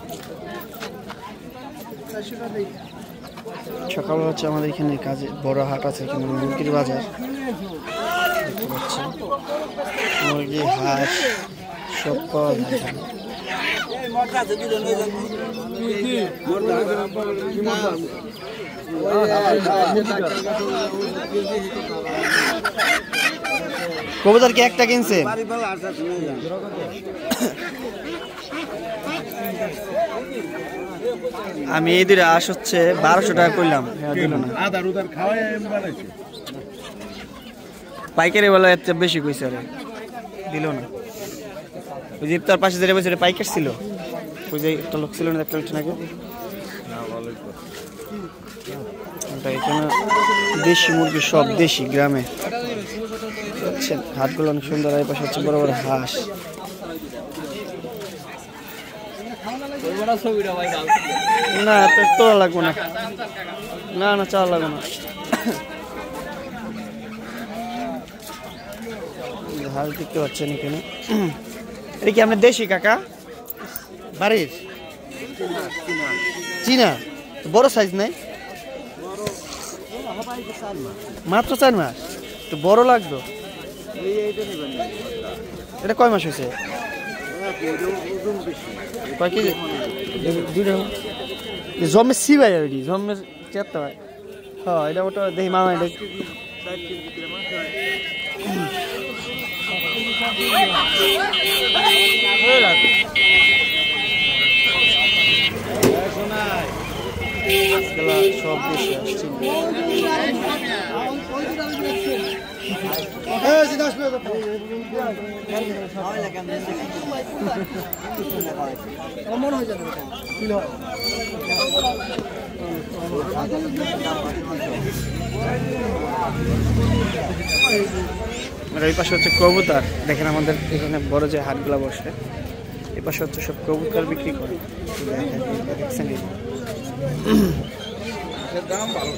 সকাল হচ্ছে আমাদের এখানে কাজে বড় হাট আছে, এখানে মুরগির বাজার দেখতে পাচ্ছেন। মুরগি, হাঁস সব পাওয়া যায় এখানে। কবুতর কি একটা কিনছে? আমি এই দুটো আস হচ্ছে 1200 টাকা করলাম, পাইকারি বলা এত বেশি কইছে, আরে দিল না। ওই যে তার পাশে যেটা বলছে পাইকার ছিল, ওই যে একটা লোক ছিল না, একটা লোক নাকি। এখানে দেশি মুরগি, সব দেশি গ্রামে। বুঝছেন, হাটগুলো অনেক সুন্দর। এই পাশে হচ্ছে বড় বড় হাঁস। না তোলা লাগবো না, না না চাওয়া লাগবে না। হাঁস দেখতে পাচ্ছেন এখানে। এটা কি আপনার দেশি কাকা বাড়ির? চীনা বড় সাইজ নাই, মাত্র 4 মাস, তো বড় লাগতো। এটা কয় মাস হয়েছে? কয় কেজি? জমে সি ভাই, জমে চেতা ভাই। হ্যাঁ এটা ওটা দেখি মামা, এটা সব বেশি আসছে। এই পাশে হচ্ছে কবুতর। দেখেন আমাদের এখানে বড় যে হাটগুলা বসে, এই পাশে হচ্ছে সব কবুতর বিক্রি করে। দেখছেন দাম ভালো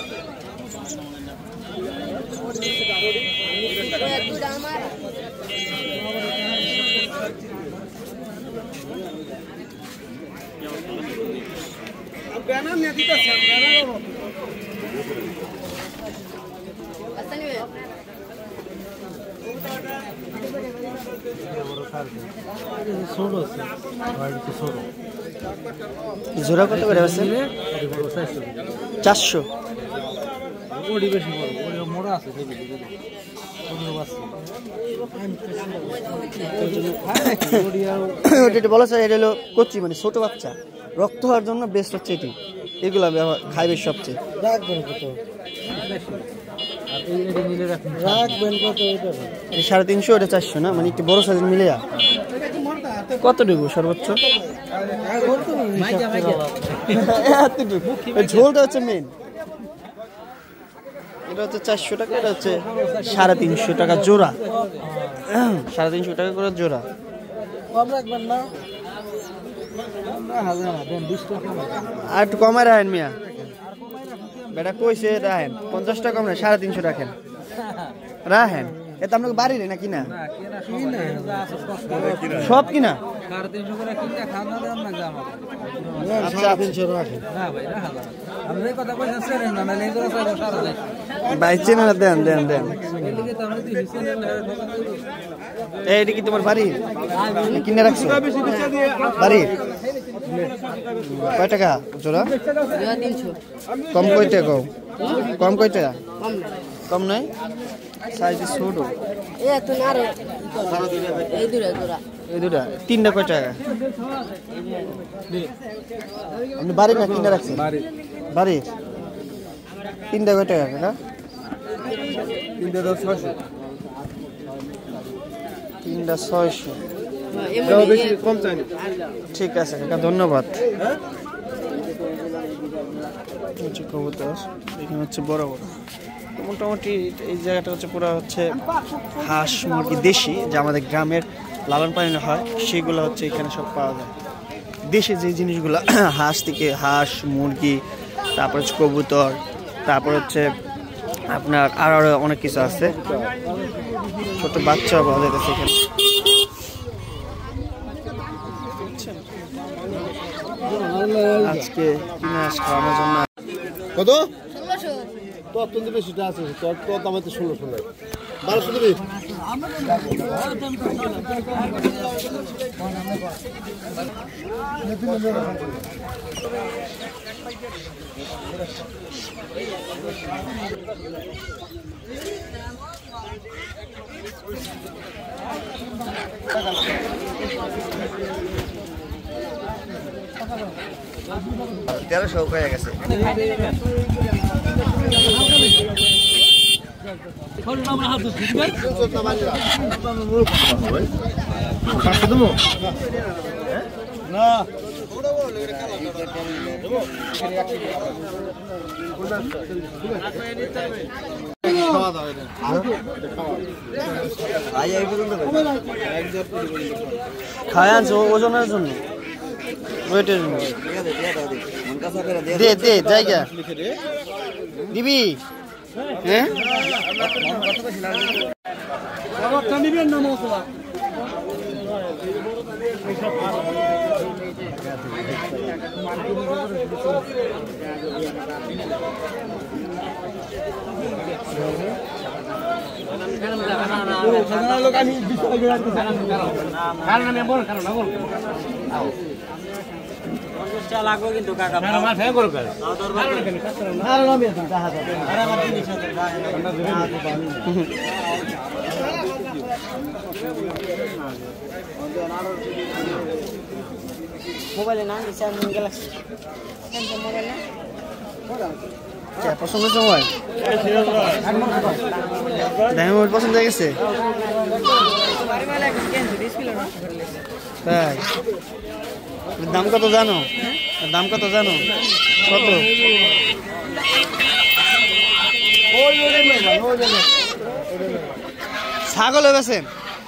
জোড়া কত করে আছে? 400। বলা যায় এটা হলো কচি, মানে ছোট বাচ্চা, রক্ত হওয়ার জন্য বেস্ট হচ্ছে এটি। এগুলা খাইবে সবচেয়ে। রাখবেন কত? 350, ওটা 400 না, মানে একটু বড় সাইজ মিলে কত দেবো সর্বোচ্চ? ঝোলটা হচ্ছে মেন। এটা হচ্ছে 400 টাকা, এটা হচ্ছে 350 টাকা জোড়া। 350 টাকা করে জোড়া। আর একটু কমায় রাখেন মিয়া, বেটা কইছে রাখেন 50 টাকা কম না, 350 রাখেন, রাখেন। এটা আপনাকে বাড়ির না কিনা? সব কিনা? বাইচে না, দেন দেন দেন। এইটা কি তোমার বাড়ি কিনে রাখছো? বাড়ি কয় টাকা জোড়া? কম কয় টাকা? কম কয় টাকা? কম নাই, সাইজ ছোট। এই দুটা 3টা কয় টাকা? আপনি বাড়ি না কিনে রাখছেন? বাড়ির 3টা কয় টাকা কাকা? 3টা 600। ঠিক আছে কাকা, ধন্যবাদ। কবুতর এখানে হচ্ছে বড় বড়, মোটামুটি এই জায়গাটা হচ্ছে পুরো হচ্ছে হাঁস মুরগি দেশি, যা আমাদের গ্রামের লালন পালন হয় সেগুলো হচ্ছে এখানে সব পাওয়া যায়। দেশে যে জিনিসগুলো, হাঁস থেকে হাঁস মুরগি, তারপর হচ্ছে কবুতর, তারপর হচ্ছে আপনার আরো অনেক কিছু আছে। ছোট বাচ্চা পাওয়া যাইতেছে এখানে। আজকে কিনে আস খাওয়ানোর জন্য। কত? 1600। তো অত্যন্ত বেশিটা আছে, তোর দামে তো 1600 নাই, 1200 দিবি। তেরোশো হয়ে গেছে। খায় আনছো ওজনের জন্য, ওয়েটের জন্য। দে দে জায়গা দিবি। হ্যাঁ লাগবে কিন্তু কাকা মোবাইলে না গ্যালাক্সি মোবাইল না পছন্দ সময় দামি মোবাইল পছন্দ হয়ে গেছে। তাই দাম কত জানো? দাম কত জানো? কত? ছাগল বেছেন?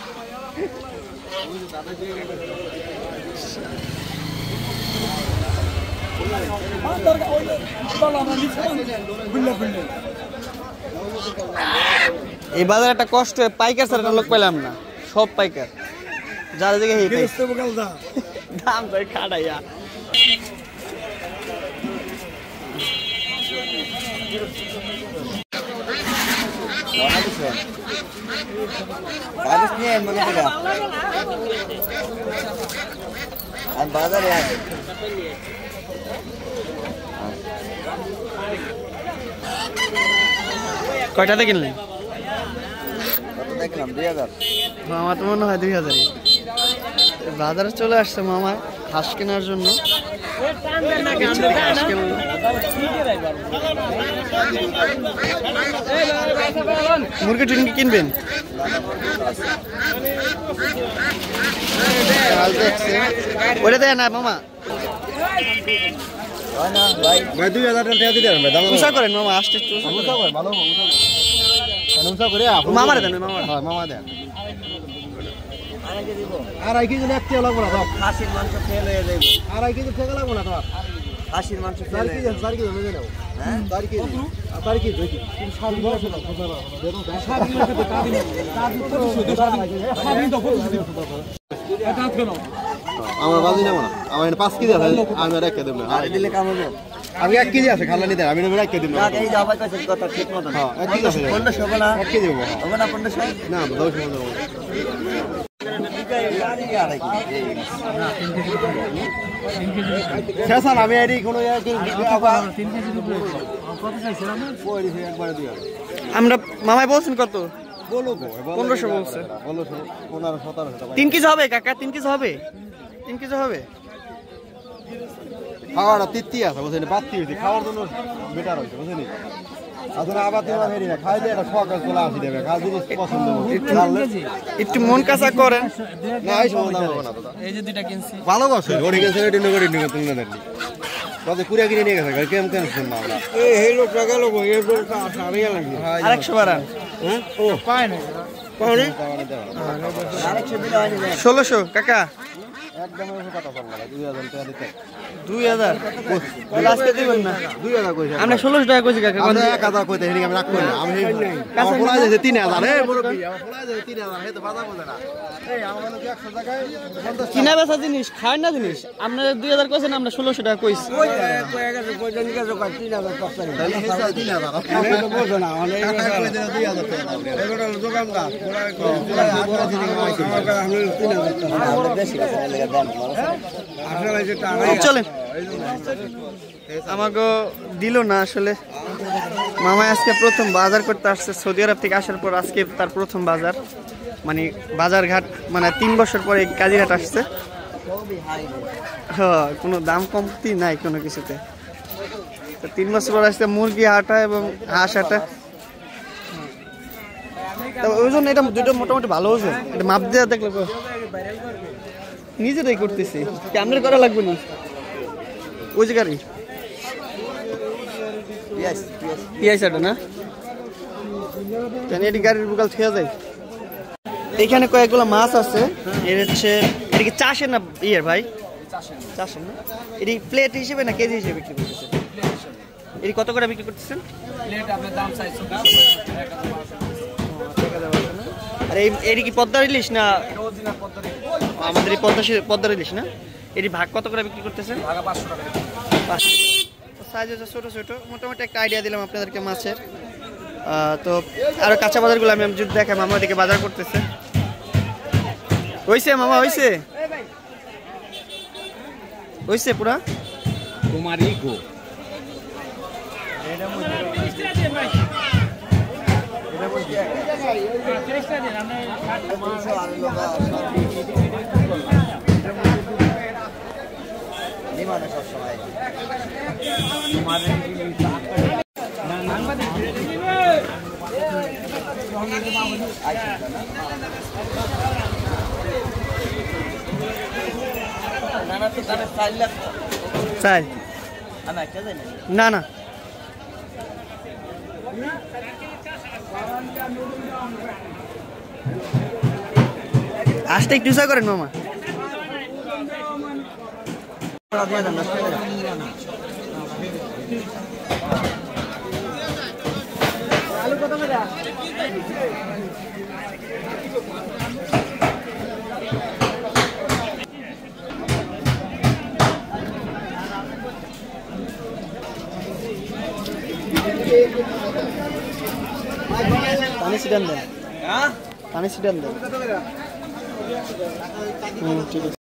এই বাজারে একটা কষ্ট, পাইকার ছাড়া একটা লোক পেলাম না, সব পাইকার যার দিকে দাম তো খাটাইয়া। বাজারে কয়টাতে কিনলেন? দেখলাম 2000। মামা তো মনে হয় 2000-ই। বাজারে চলে আসছে মামা হাঁস কেনার জন্য। মুরগি টুরগি কিনবেন? ওটা দেয় না মামা, ভাই 2000 টাকা দিতে পারবেন দাম উষা করেন মামা, আসতে একটু উষা করে ভালো উষা করে মামারে দেন, মামা হ্যাঁ মামা দেন। আড়াই কেজি এক টাকা লাগবো না, খাসির মাংস ফেল হয়ে যাবে। আড়াই কেজি টাকা লাগবো না তোমার। খাসির মাংস ফেল 4 কেজি 4 কেজি নিয়ে নাও। হ্যাঁ 4 কেজি 4 কেজি দেখি 7 আমার বাজি নেব না, আমার 5 কেজি আছে, আমি আর 1 কেজি দেব না। আর দিলে কাম হবে। আমি 1 কেজি আছে খালা নিতে, আমি 1 কেজি দেব না। এই যাবাই কইছে কথা ঠিক মত। হ্যাঁ 1 কেজি আছে, 1500 হবে না? 1 কেজি দেব। হবে না 1500? না 10 দেব। শেষাল আমি এরি কোনো 3 কেজি দেব। কত চাইছিলাম? একবারে দিও। আমরা মামাই বলছেন কত? বলো 1500 বলছে। 1500 15 1700 3 কেজি হবে কাকা? 3 কেজি হবে? 3 কেজি হবে? খাওয়াটা তৃপ্তি আছে বুঝলি, বাড়তি হয়েছে খাওয়ার জন্য বেটার হয়েছে বুঝলি। আসলে আবার তোমার হেরি না খাই দিয়ে একটা সকাল চলে আসি দেবে, খাওয়া জিনিস পছন্দ একটু মন কাঁচা করেন না, এই সময় দাম হবে না দাদা। এই যে দুইটা কিনছি ভালো করছে ওরে গেছে রেডি করে নিয়ে তুমি না দেখলি কত কুড়িয়া কিনে নিয়ে গেছে কেমন কেমন শুন না আমরা এই লোকটা গেল গো এই লোকটা সারিয়া লাগবে 100 বাড়ান। হ্যাঁ ও পায় না পাওনি 100 দিলে হয়নি। 1600 কাকা একদম কথা বললাম 2000 টাকা দিতে 2000 আজকে দিবেন না 2000 কইছে আমরা 1600 টাকা কইছি কাকা আমরা 1000 কইতে হেনি আমি রাখ করি না আমি আমার বলা যাচ্ছে 3000 এই মুরব্বি আমার বলা যাচ্ছে 3000 হে তো বাধা বলে না এই আমার লোক 100 টাকায় কিনা বেচা জিনিস খায় না জিনিস আপনারা 2000 কইছেন আমরা 1600 টাকা কইছি তাহলে হেসা 3000 আপনি তো বুঝো না অনেক কই দেন 2000 টাকা এগুলো দোকানদার বড় দিন আমার কাছে আমি 3000 টাকা আমরা বেশি কাছে লাগা দাম আসলে যেটা চলেন আমাকে দিল না আসলে মামা আজকে প্রথম বাজার করতে আসছে সৌদি আরব থেকে আসার পর আজকে তার প্রথম বাজার মানে বাজার ঘাট মানে 3 বছর পরে কাজিরহাট আসছে হ্যাঁ কোনো দাম কমতি নাই কোনো কিছুতে তো 3 বছর পর আসছে মুরগি হাটা এবং হাঁস হাটা তো ওজন এটা দুটো মোটামুটি ভালো ওজন এটা মাপ দেওয়া দেখলে নিজেরাই করতেছি কেমন করা লাগবে না ওই যে গাড়ি পিয়াইসাটা না এটি গাড়ির বুকাল থেকে যায় এখানে কয়েকগুলো মাছ আছে এর হচ্ছে এটা কি চাষের না ইয়ের ভাই চাষের না এটি প্লেট হিসেবে না কেজি হিসেবে বিক্রি করতেছেন এটি কত করে বিক্রি করতেছেন আর এটি কি পদ্মার ইলিশ না আমাদের এই পদ্মার ইলিশ না এটি ভাগ কত করে বিক্রি করতেছেন 500 সাইজ হচ্ছে ছোটো ছোটো মোটামুটি একটা আইডিয়া দিলাম আপনাদেরকে মাছের তো আরও কাঁচা বাজারগুলো আমি যদি দেখাই মামা দিকে বাজার করতেছে হয়েছে মামা হয়েছে হয়েছে পুরা তোমারই গো চাই না না আসতে একটু চা করেন মামা পানি ছিটান দেন পানি ছিটান দেন ঠিক আছে